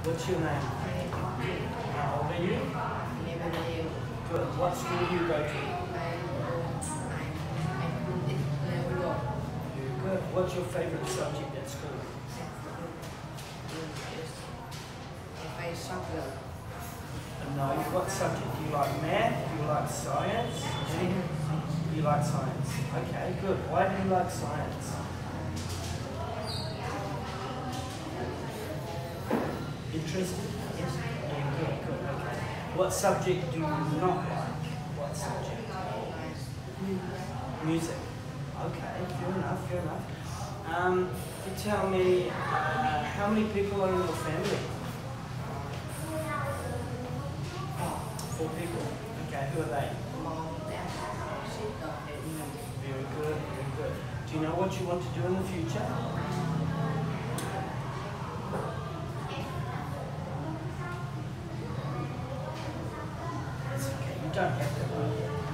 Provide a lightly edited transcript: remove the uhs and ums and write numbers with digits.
What's your name? How old are you? Good. What school do you go to? Good. What's your favorite subject at school? No, what subject? Do you like math? Do you like science? You like science. Okay, good. Why do you like science? Interested? Yes. Yeah, good, good, okay. What subject do you not like? What subject? Music. Okay, fair enough, fair enough. You tell me, how many people are in your family? 4 people. Okay, who are they? Very good, very good. Do you know what you want to do in the future? It's okay, you don't have to know.